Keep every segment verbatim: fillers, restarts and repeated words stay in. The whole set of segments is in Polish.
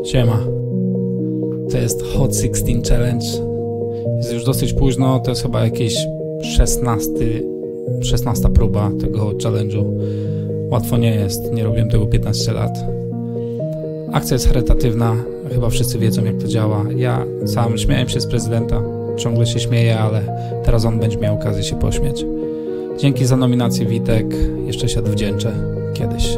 Siema. To jest Hot szesnaście Challenge. Jest już dosyć późno, to jest chyba jakieś szesnasta próba tego challenge'u. Łatwo nie jest, nie robiłem tego piętnaście lat. Akcja jest charytatywna, chyba wszyscy wiedzą, jak to działa. Ja sam śmiałem się z prezydenta, ciągle się śmieję, ale teraz on będzie miał okazję się pośmiać. Dzięki za nominację, Witek, jeszcze się odwdzięczę kiedyś.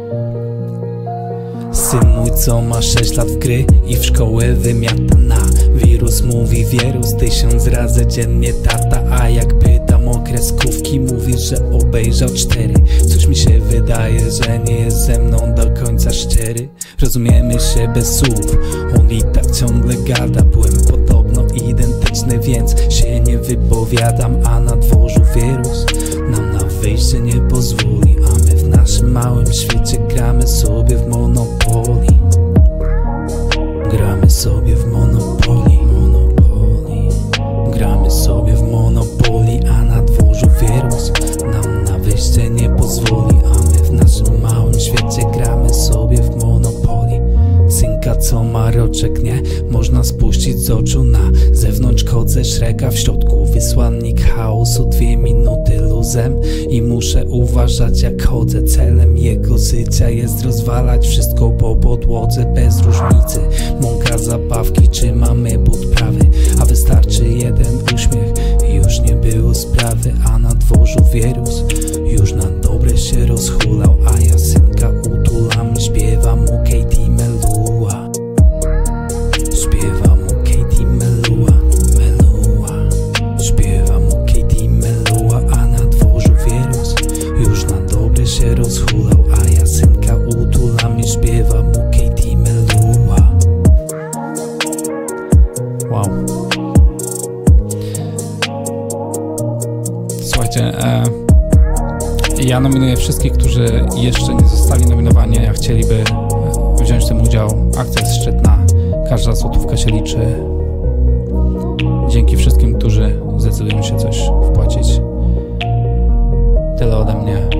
Syn mój, co ma sześć lat w gry i w szkołę wymiata na wirus. Mówi wirus tysiąc razy dziennie tata, a jak pytam o kreskówki, mówi, że obejrzał cztery. Coś mi się wydaje, że nie jest ze mną do końca szczery. Rozumiemy się bez słów, on i tak ciągle gada. Byłem podobno identyczny, więc się nie wypowiadam. A na dworzu wirus nam na wyjście nie pozwoli, a my w naszym małym świecie gramy sobie w Monopoly. Gramy sobie w Monopoly, Monopoly. Gramy sobie w Monopoly, a na dworzu wirus nam na wyjście nie pozwoli, a my w naszym małym świecie gramy sobie w Monopoly. Synka, co ma roczek, nie można spuścić z oczu. Na zewnątrz chodzę Shreka, w środku wysłannik chaosu. Dwie minuty luzem i muszę uważać, jak chodzę. Celem jego życia jest rozwalać wszystko po podłodze, bez różnicy mąka, zabawki czy mamy but prawy. A wystarczy jeden uśmiech i już nie było sprawy. A na dworzu wirus już na dobre się rozhulał, a ja synka utulam, śpiewam mu Katie Melua. Śpiewam mu Katie Melua, Melua. Śpiewam mu Katie Melua, a na dworzu wirus już na dobre się rozhulał, a ja synka utulam i śpiewam mu Katie Melua. Wow. Słuchajcie, e, ja nominuję wszystkich, którzy jeszcze nie zostali nominowani, a chcieliby wziąć w tym udział. Akcja jest szczytna, każda złotówka się liczy. Dzięki wszystkim, którzy zdecydują się coś wpłacić. Tyle ode mnie.